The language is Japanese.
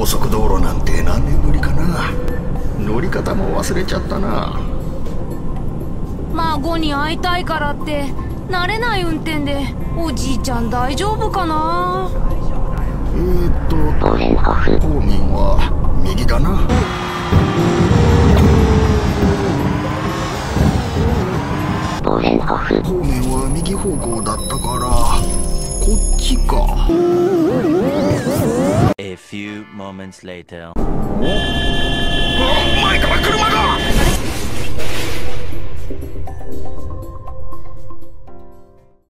速道路なんて何年ぶりかな。乗り方も忘れちゃったな。 孫に会いたいからって慣れない運転でおじいちゃん大丈夫かな。 方面は右だな。方面は右方向だったからこっちか。 A few moments later. 前から車が。